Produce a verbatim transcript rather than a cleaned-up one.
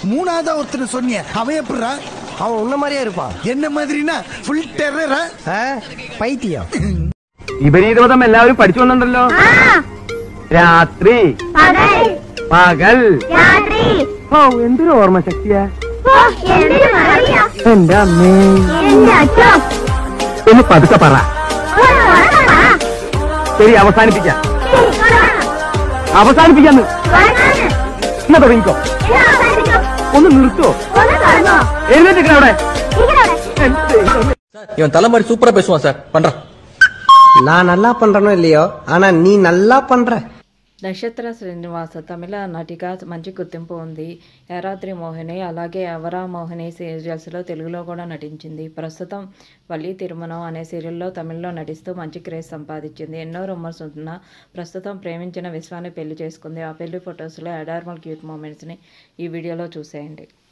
மூணாவதா ஒருத்தர் சொன்னிய அவன் எப்படா? அவன் உன்ன மாதிரியே இருப்பான். என்ன மாதிரினா ഫുൾ ടെററാ? പൈത്തിയം. വിപരീതം എല്ലാവരും പഠിച്ചു വന്നിട്ടുണ്ടല്ലോ. രാത്രി പകൽ ഓ എന്തൊരു ഓർമ്മ ശക്തിയാ. എന്റെ അമ്മേ ഒന്ന് പതുക്കെ പറ. ശരി അവസാനിപ്പിക്കാം അവസാനിപ്പിക്കാന്ന് എന്നാ തുടങ്ങിക്കോ. ഒന്ന് നിർത്തോ എഴുന്നേറ്റ് അവിടെ. இவன் தலைமாரி சூப்பரா பேசுவான் சார். பண்றான். நான் நல்லா பண்றனோ இல்லையோ, ஆனா நீ நல்லா பண்ற. నక్షత్ర శ్రీనివాస తమిళ నటిగా మంచి గుర్తింపు ఉంది. యారాత్రి మోహిని అలాగే ఎవరా మోహిని సీరియల్స్లో తెలుగులో కూడా నటించింది. ప్రస్తుతం వల్లి తిరుమనం అనే సీరియల్లో తమిళ్లో నటిస్తూ మంచి క్రేజ్ సంపాదించింది. ఎన్నో రూమర్స్ ఉన్నా ప్రస్తుతం ప్రేమించిన విశ్వాన్ని పెళ్లి చేసుకుంది. ఆ పెళ్లి ఫొటోస్లో అడార్మల్ క్యూట్ మూమెంట్స్ని ఈ వీడియోలో చూసేయండి.